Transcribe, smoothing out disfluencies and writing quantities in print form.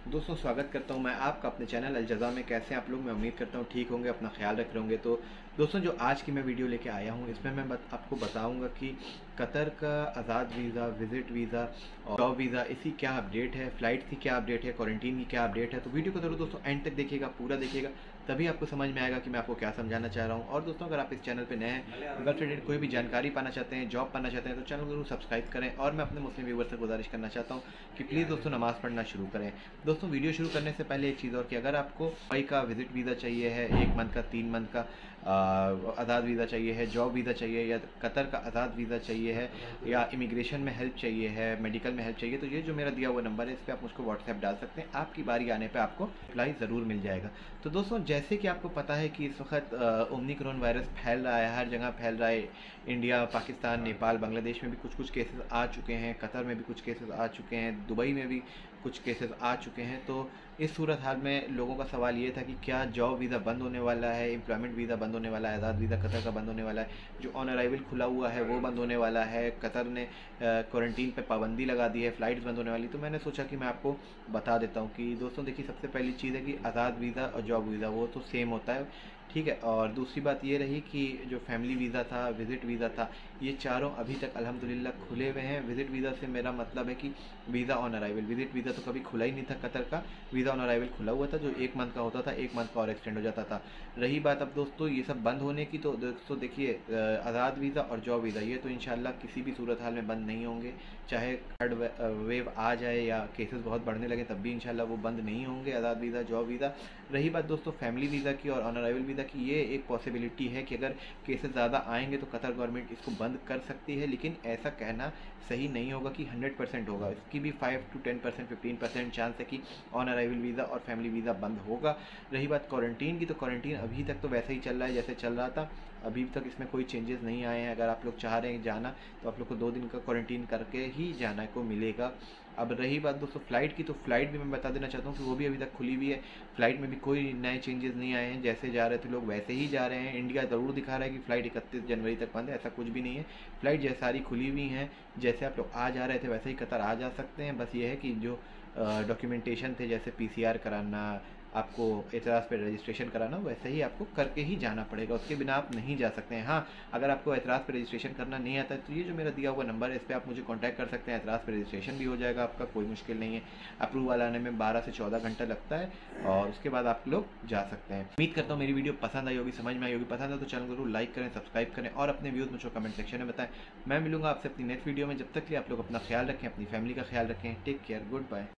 दोस्तों स्वागत करता हूं मैं आपका अपने चैनल अलजज़ा में। कैसे हैं आप लोग? मैं उम्मीद करता हूं ठीक होंगे, अपना ख्याल रख रहे होंगे। तो दोस्तों जो आज की मैं वीडियो लेके आया हूं इसमें मैं आपको बताऊंगा कि कतर का आज़ाद वीज़ा, विज़िट वीज़ा और जॉब वीज़ा इसकी क्या अपडेट है, फ़्लाइट की क्या अपडेट है, क्वारंटीन की क्या अपडेट है। तो वीडियो को ज़रूर दोस्तों एंड तक देखिएगा, पूरा देखिएगा, तभी आपको समझ में आएगा कि मैं आपको क्या समझाना चाह रहा हूँ। और दोस्तों अगर आप इस चैनल पर नए हैं, अगर रिलेटेड कोई भी जानकारी पाना चाहते हैं, जॉब पाना चाहते हैं, तो चैनल जरूर सब्सक्राइब करें। और मैं अपने मुस्लिम व्यूवर से गुजारिश करना चाहता हूँ कि प्लीज़ दोस्तों नमाज़ पढ़ना शुरू करें। दोस्तों वीडियो शुरू करने से पहले एक चीज़ और कि अगर आपको दुबई का विज़िट वीज़ा चाहिए है, 1 मंथ का, 3 मंथ का आज़ाद वीज़ा चाहिए है, जॉब वीज़ा चाहिए, या कतर का आज़ाद वीज़ा चाहिए है, या इमिग्रेशन में हेल्प चाहिए है, मेडिकल में हेल्प चाहिए, तो ये जो मेरा दिया हुआ नंबर है इस पर आप मुझको व्हाट्सएप डाल सकते हैं। आपकी बारी आने पे आपको रिप्लाई ज़रूर मिल जाएगा। तो दोस्तों जैसे कि आपको पता है कि इस वक्त ओमिक्रॉन वायरस फैल रहा है, हर जगह फैल रहा है। इंडिया, पाकिस्तान, नेपाल, बांग्लादेश में भी कुछ केसेस आ चुके हैं, कतर में भी कुछ केसेस आ चुके हैं, दुबई में भी कुछ केसेस आ चुके हैं। तो इस सूरत हाल में लोगों का सवाल ये था कि क्या जॉब वीज़ा बंद होने वाला है, एम्प्लॉयमेंट वीज़ा बंद होने वाला है, आज़ाद वीज़ा कतर का बंद होने वाला है, जो ऑन अराइवल खुला हुआ है वो बंद होने वाला है, कतर ने क्वारंटीन पे पाबंदी लगा दी है, फ़्लाइट्स बंद होने वाली। तो मैंने सोचा कि मैं आपको बता देता हूँ कि दोस्तों देखिए, सबसे पहली चीज़ है कि आज़ाद वीज़ा और जॉब वीज़ा वो तो सेम होता है, ठीक है। और दूसरी बात ये रही कि जो फैमिली वीज़ा था, विज़िट वीज़ा था, ये चारों अभी तक अल्हम्दुलिल्लाह खुले हुए हैं। विज़िट वीज़ा से मेरा मतलब है कि visa on arrival, visit visa तो कभी खुला ही नहीं था कतर का, वीज़ा ऑन अराइवल खुला हुआ था, जो 1 मंथ का होता था, 1 मंथ का और एक्सटेंड हो जाता था। रही बात अब दोस्तों ये सब बंद होने की, तो दोस्तों देखिए आज़ाद वीज़ा और जॉब वीज़ा ये तो इंशाल्लाह किसी भी सूरत हाल में बंद नहीं होंगे, चाहे थर्ड वेव आ जाए या केसेस बहुत बढ़ने लगे तब भी इंशाल्लाह वो बंद नहीं होंगे, आज़ाद वीज़ा, जॉब वीज़ा। रही बात दोस्तों फैमिली वीज़ा की और ऑन अराइवल वीज़ा की, ये एक पॉसिबिलिटी है कि अगर केसेस ज़्यादा आएंगे तो कतर गवर्नमेंट इसको बंद कर सकती है, लेकिन ऐसा कहना सही नहीं होगा कि 100% होगा। इसकी भी 5 to 10%, 15% चांस है कि ऑन अराइवल वीज़ा और फैमिली वीज़ा बंद होगा। रही बात क्वारंटीन की, तो क्वारंटीन अभी तक तो वैसे ही चल रहा है जैसे चल रहा था, अभी तक इसमें कोई चेंजेस नहीं आए हैं। अगर आप लोग चाह रहे हैं जाना तो आप लोग को 2 दिन का क्वारंटीन करके ही जाना को मिलेगा। अब रही बात दोस्तों फ़्लाइट की, तो फ़्लाइट भी मैं बता देना चाहता हूँ कि वो भी अभी तक खुली हुई है। फ़्लाइट में भी कोई नए चेंजेस नहीं आए हैं, जैसे जा रहे थे लोग वैसे ही जा रहे हैं। इंडिया ज़रूर दिखा रहा है कि फ़्लाइट 31 जनवरी तक बंद है, ऐसा कुछ भी नहीं है। फ़्लाइट जैसे सारी खुली हुई हैं, जैसे आप लोग आ जा रहे थे वैसे ही कतर आ जा सकते हैं। बस ये है कि जो डॉक्यूमेंटेशन थे, जैसे PCR कराना, आपको एतराज़ पे रजिस्ट्रेशन कराना, वैसे ही आपको करके ही जाना पड़ेगा, उसके बिना आप नहीं जा सकते हैं। हाँ, अगर आपको एतराज़ पे रजिस्ट्रेशन करना नहीं आता है तो ये जो मेरा दिया हुआ नंबर है इस पर आप मुझे कांटेक्ट कर सकते हैं। एतराज़ पे रजिस्ट्रेशन भी हो जाएगा आपका, कोई मुश्किल नहीं है। अप्रूवल आने में 12 से 14 घंटा लगता है और उसके बाद आप लोग जा सकते हैं। उम्मीद करता हूँ मेरी वीडियो पसंद आई होगी, समझ में आई होगी। पसंद है तो चैनल जरूर लाइक करें, सब्सक्राइब करें और अपने व्यूज़ मुझे कमेंट सेक्शन में बताएं। मैं मिलूंगा आपसे अपनी नेक्स्ट वीडियो में। जब तक के लिए आप लोग अपना ख्याल रखें, अपनी फैमिली का ख्याल रखें। Take care, good bye.